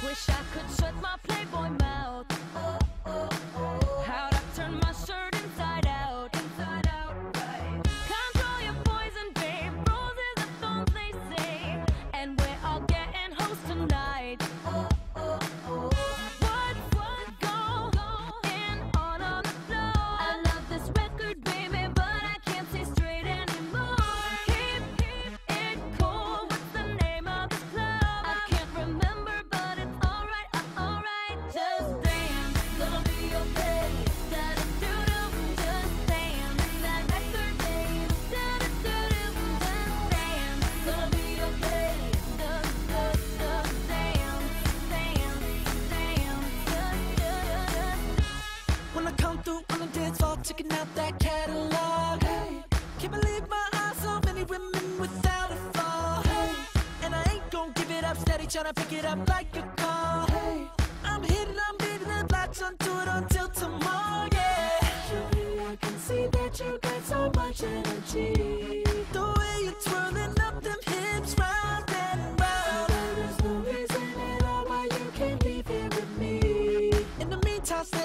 wish I could shut my playboy mouth. How'd I turn my shirt inside out? Right. Control your poison, babe. Roses are thorns, they say, and we're all getting hoes tonight. What going on the floor? I love this record, baby, but I can't see straight anymore. Keep it cool. What's the name of this club? I can't remember, but it's alright, alright. Just dance, gonna be okay. Da-da-doo-doo, just dance. That record, babe. Da-da-doo-doo, just dance. Gonna be okay. Just dance, When I come through on the dance floor, checking out that catalog. Hey, can't believe my eyes, so many women without a flaw. Hey, and I ain't gon' give it up, steady tryna pick it up like a car. Hey, I'm hitting, I'm beating the latch onto it until tomorrow. Yeah, surely I can see that you got so much energy. The way you're twirling up them hips round and round. There's no reason at all why you can't leave here with me. In the meantime,